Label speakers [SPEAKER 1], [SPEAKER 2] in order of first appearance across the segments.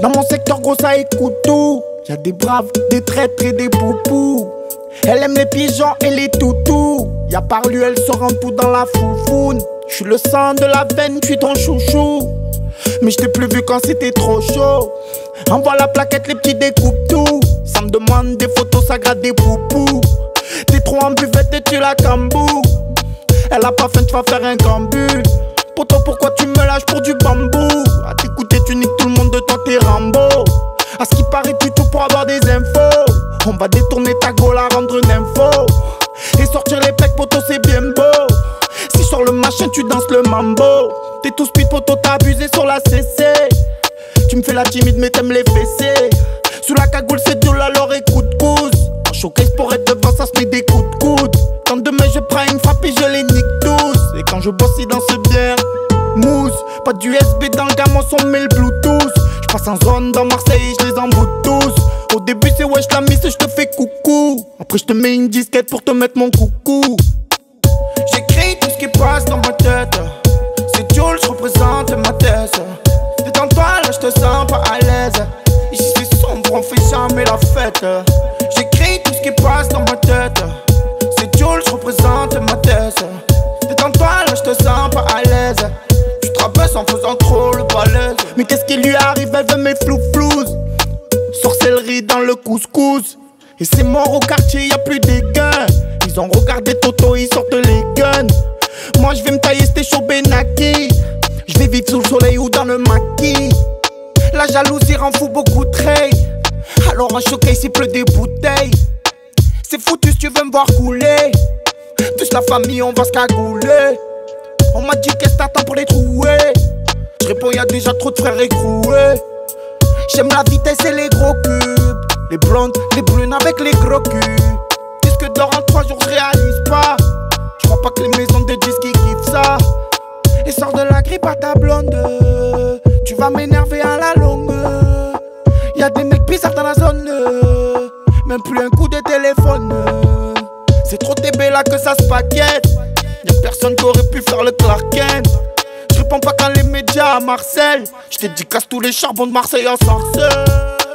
[SPEAKER 1] Dans mon secteur gros ça écoute tout. Y'a des braves, des traîtres et des poupous. Elle aime les pigeons et les toutous. Y'a par lui elle se rend tout dans la foufoune. J'suis le sang de la veine, j'suis ton chouchou. Mais j't'ai plus vu quand c'était trop chaud. Envoie la plaquette, les petits découpent tout. Ça me demande des photos, ça gratte des poupous. T'es trop en buvette et tu la cambou. Elle a pas faim, tu vas faire un cambu. Poto, pourquoi tu me lâches pour du bambou? À t'écouter, tu niques tout le monde de toi, t'es Rambo. À ce qui paraît, tu tout pour avoir des infos. On va détourner ta gaule à rendre une info. Et sortir les pecs, poto, c'est bien beau. Si sur le machin, tu danses le mambo. T'es tout speed, poto, t'as abusé sur la CC. Tu me fais la timide, mais t'aimes les fessées. Sous la cagoule, c'est dur, alors écoute, cousse. En showcase pour être devant, ça se met des coups de coude. Quand demain je prends une frappe et je les nique tous. Et quand je bosse, ils dansent bien. Mousse, pas d'USB dans le gamin, on met le Bluetooth. J'passe en zone dans Marseille et je les emboute tous. Au début, c'est wesh la miss et je te fais coucou. Après, je te mets une disquette pour te mettre mon coucou. J'écris tout ce qui passe dans ma tête. C'est Jules, je représente ma thèse. Détends-toi, là, je te sens pas à l'aise. Ici, c'est sombre, on fait jamais la fête. J'écris tout ce qui passe dans ma tête. C'est Jules, je représente ma thèse. Détends-toi, là, je te sens pas à l'aise. Tu te rabaisses en faisant trop le balèze. Mais qu'est-ce qui lui arrive, elle veut mes flou-flous. Sorcellerie dans le couscous. Et c'est mort au quartier, y'a plus des gains. Ils ont regardé Toto, ils sortent les guns. Moi je vais me tailler, c'était chaud Benaki. Je vais vivre sous le soleil ou dans le maquis. La jalousie rend fou beaucoup de traits. Alors en showcase il pleut des bouteilles. C'est foutu si tu veux me voir couler. Tous la famille on va se cagouler. On m'a dit qu'est-ce que t'attends pour les trouver. Je réponds y'a déjà trop de frères écroués. J'aime la vitesse et les gros cubes. Les blondes, les brunes avec les gros culs. Disque d'or en 3 jours je réalise pas. Je crois pas que les maisons de disques ils kiffent ça. Et sors de la grippe à ta blonde. Tu vas m'énerver à la longue. Y'a des mecs bizarres dans la zone. Même plus un coup de téléphone. C'est trop TB là que ça se paquette. Y'a personne qui aurait pu faire le Clark Kent. Je réponds pas quand les médias à Marseille. Je t'ai dit casse tous les charbons de Marseille en sorcelle.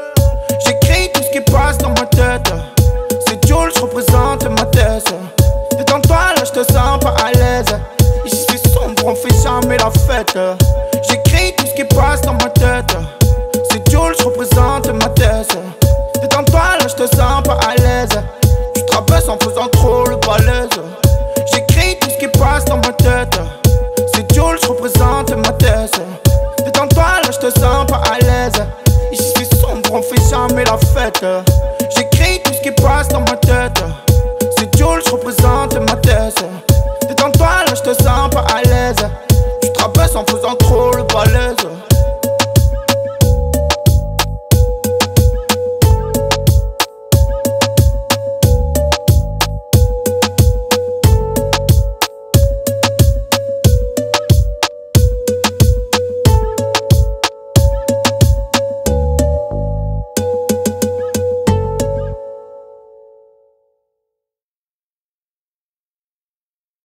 [SPEAKER 1] J'écris tout ce qui passe dans ma tête. C'est Jules, je représente ma thèse. Détends-toi, là je te sens pas à l'aise. Ici c'est sombre, on fait jamais la fête. J'écris tout ce qui passe dans ma tête. C'est Jules, je représente ma thèse. Détends-toi, là je te sens pas à l'aise. Tu te rabaisses en faisant trop le balèze. J'écris tout ce qui passe dans ma tête. C'est Jules, je représente ma thèse. Détends-toi, là je te sens pas à l'aise. Ici c'est sombre, on fait jamais la fête. J'écris tout ce qui passe dans ma tête. C'est Jules, je représente